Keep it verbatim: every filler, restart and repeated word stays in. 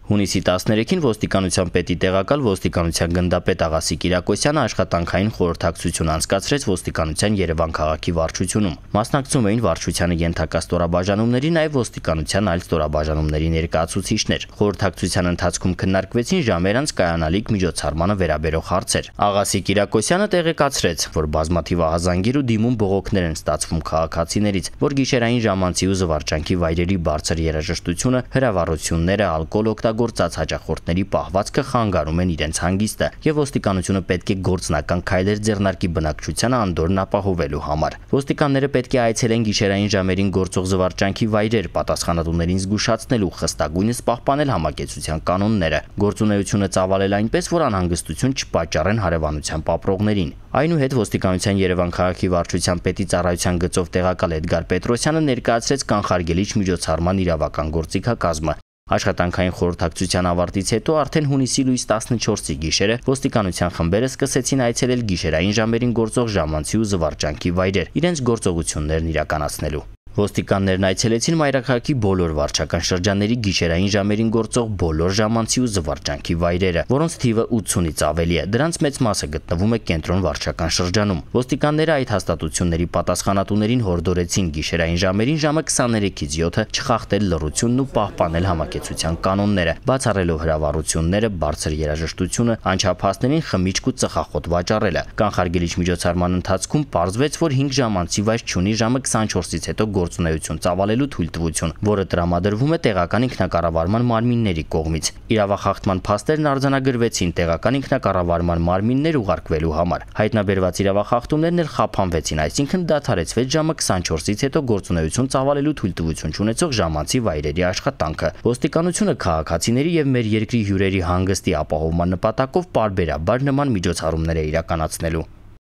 Հունիսի տասներեքին ոստիկանության պետի տեղակալ ոստիկանության գնդապետ Աղասիկ Կիրակոսյանը աշխատանքային խորհրդակցություն անցկացրեց ոստիկանության Երևան քաղաքի վարչությունում։ Մասնակցում էին վարչությանը ենթակա ստորաբաժանումների, նաև ոստիկանության այլ ստորաբաժանումների ներկայացուցիչներ։ Խորհրդակցության ընթացքում քննարկվեցին ժամեր անց կայանալիք միջոցառմանը վերաբերող հարցեր։ Աղասիկ Կիրակոսյանը տեղեկացրեց, որ բազմաթիվ ահազանգիր ու դիմում բողոքներ են ստացվում քաղաքացիներից, որ գիշերային ժամանցի ու զվարճանքի վայրերի բարձր երաժշտությունը, հրավառությունները, ալկոհոլ գործած հաճախորդների պահվածքը խանգարում են իրենց հանգիստը եւ ոստիկանությունը պետք է գործնական քայլեր ձեռնարկի բնակչությանը անդորրն ապահովելու համար։ Ոստիկանները պետք է այցելեն գիշերային ժամերին գործող զվարճանքի վայրեր, պատասխանատուներին զգուշացնել ու խստագույնս պահպանել համակեցության կանոնները, գործունեությունը ծավալել այնպես, որ անհանգստություն չպատճառեն հարևանությամբ ապրողներին։ Այնուհետ ոստիկանության Երևան քաղաքի վարչության պետի ծառայության գծով տեղակալ Էդգար Պետրոսյանը ներկայացրեց կանխարգելիչ միջոցառման իրավական գործիքակազմը։ Աշխատանքային խորհրդակցության ավարտից հետո արդեն հունիսի լույս տասնչորսի գիշերը ոստիկանության խմբերը սկսեցին այցելել գիշերային ժամերին գործող ժամանցի ու զվարճանքի վայրեր, իրենց գործողություններն իրականացնելու։ Ոստիկաններն այցելեցին մայրաքաղաքի բոլոր վարչական շրջանների գիշերային ժամերին գործող բոլոր ժամանցի ու զվարճանքի վայրերը, որոնց թիվը ութունից ավելի է։ Դրանց մեծ մասը գտնվում է կենտրոն վարչական շրջանում։ Ոստիկանները այդ հաստատությունների պատասխանատուներին հորդորեցին գիշերային ժամերին ժամը քսաներեքից յոթը չխախտել լռությունն ու պահպանել համակեցության կանոնները, բացառելով հրավառությունները, բարձր երաժշտությունը, անչափահասներին խմիչք ու ծխախոտ վաճառելը։ Կանխարգելիչ միջոցառման ընթացքում պարզվեց, որ հինգ ժամանցի վայր չունի ժամը քսանչորսից հետո գործունեություն ծավալելու թույլտվություն, որը տրամադրվում է տեղական ինքնակառավարման մարմինների կողմից։ Իրավախախտման փաստերն արձանագրվեցին տեղական ինքնակառավարման մարմիններ ուղարկվելու համար։ Հայտնաբերված իրավախախտումներն էլ խափանվեցին, այսինքն դադարեցվեց ժամը քսանչորսից հետո գործունեություն ծավալելու թույլտվություն չունեցող ժամանցի վայրերի աշխատանքը։ Ոստիկանությունը քաղաքացիների եւ մեր երկրի հյուրերի հանգստի ապահովման նպատակով պարբերաբար նման միջոցառումներ է իրականացնելու։